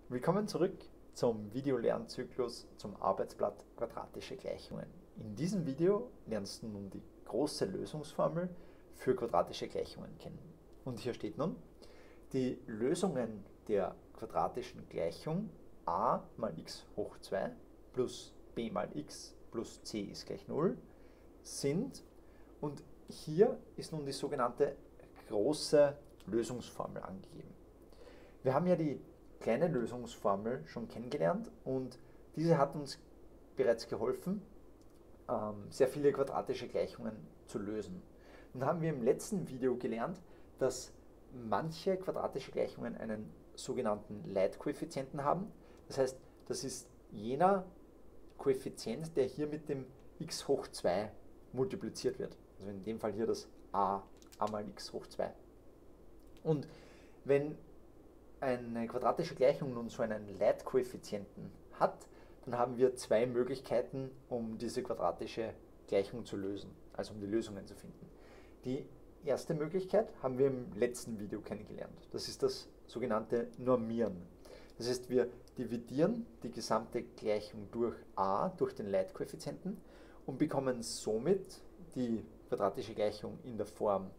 Willkommen zurück zum Videolernzyklus zum Arbeitsblatt quadratische Gleichungen. In diesem Video lernst du nun die große Lösungsformel für quadratische Gleichungen kennen. Und hier steht nun, die Lösungen der quadratischen Gleichung a mal x hoch 2 plus b mal x plus c ist gleich 0 sind, und hier ist nun die sogenannte große Lösungsformel angegeben. Wir haben ja die kleine Lösungsformel schon kennengelernt und diese hat uns bereits geholfen, sehr viele quadratische Gleichungen zu lösen. Nun haben wir im letzten Video gelernt, dass manche quadratische Gleichungen einen sogenannten Leitkoeffizienten haben. Das heißt, das ist jener Koeffizient, der hier mit dem x hoch 2 multipliziert wird. Also in dem Fall hier das a mal x hoch 2. Und wenn eine quadratische Gleichung nun so einen Leitkoeffizienten hat, dann haben wir zwei Möglichkeiten, um diese quadratische Gleichung zu lösen, also um die Lösungen zu finden. Die erste Möglichkeit haben wir im letzten Video kennengelernt. Das ist das sogenannte Normieren. Das heißt, wir dividieren die gesamte Gleichung durch a, durch den Leitkoeffizienten, und bekommen somit die quadratische Gleichung in der Form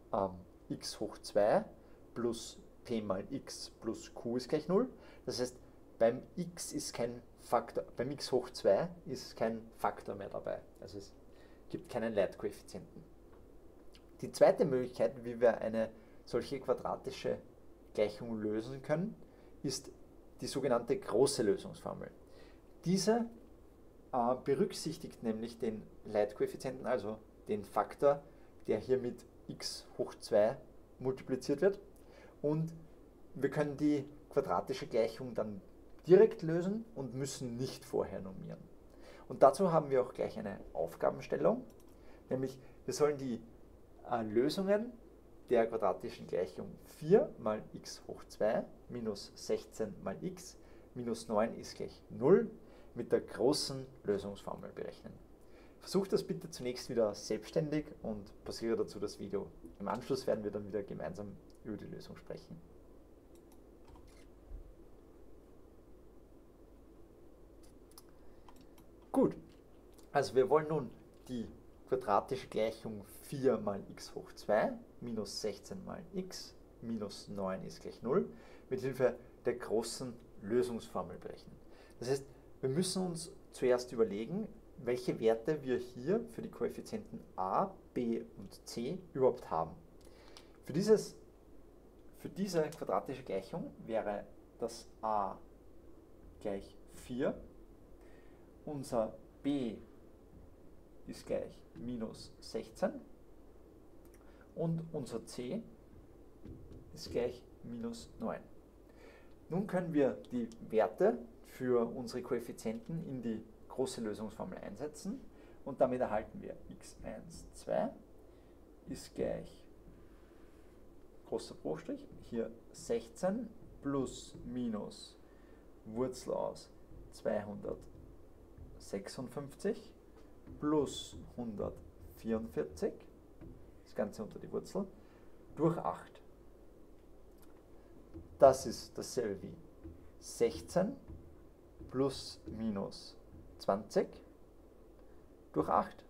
x hoch 2 plus p mal x plus q ist gleich 0. Das heißt, beim x ist kein Faktor, beim x hoch 2 ist kein Faktor mehr dabei. Also es gibt keinen Leitkoeffizienten. Die zweite Möglichkeit, wie wir eine solche quadratische Gleichung lösen können, ist die sogenannte große Lösungsformel. Diese berücksichtigt nämlich den Leitkoeffizienten, also den Faktor, der hier mit x hoch 2 multipliziert wird. Und wir können die quadratische Gleichung dann direkt lösen und müssen nicht vorher normieren. Und dazu haben wir auch gleich eine Aufgabenstellung, nämlich wir sollen die Lösungen der quadratischen Gleichung 4 mal x hoch 2 minus 16 mal x minus 9 ist gleich 0 mit der großen Lösungsformel berechnen. Versucht das bitte zunächst wieder selbstständig und pausiere dazu das Video. Im Anschluss werden wir dann wieder gemeinsam über die Lösung sprechen. Gut, also wir wollen nun die quadratische Gleichung 4 mal x hoch 2 minus 16 mal x minus 9 ist gleich 0 mit Hilfe der großen Lösungsformel berechnen. Das heißt, wir müssen uns zuerst überlegen, welche Werte wir hier für die Koeffizienten a, b und c überhaupt haben. Für diese quadratische Gleichung wäre das a gleich 4, unser b ist gleich minus 16 und unser c ist gleich minus 9. Nun können wir die Werte für unsere Koeffizienten in die große Lösungsformel einsetzen und damit erhalten wir x1, 2 ist gleich großer Bruchstrich, hier 16 plus minus Wurzel aus 256 plus 144, das Ganze unter die Wurzel, durch 8. Das ist dasselbe wie 16 plus minus 20 durch 8.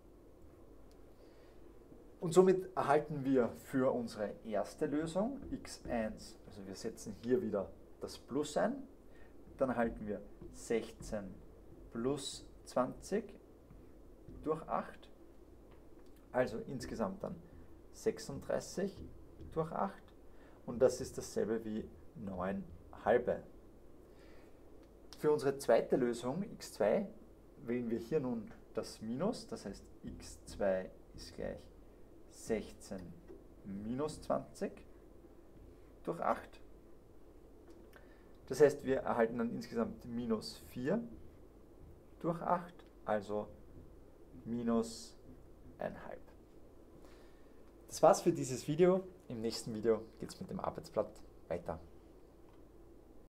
Und somit erhalten wir für unsere erste Lösung x1, also wir setzen hier wieder das Plus ein, dann erhalten wir 16 plus 20 durch 8, also insgesamt dann 36 durch 8, und das ist dasselbe wie 9 halbe. Für unsere zweite Lösung x2 wählen wir hier nun das Minus, das heißt x2 ist gleich 16 minus 20 durch 8. Das heißt, wir erhalten dann insgesamt minus 4 durch 8, also minus 1,5. Das war's für dieses Video. Im nächsten Video geht es mit dem Arbeitsblatt weiter.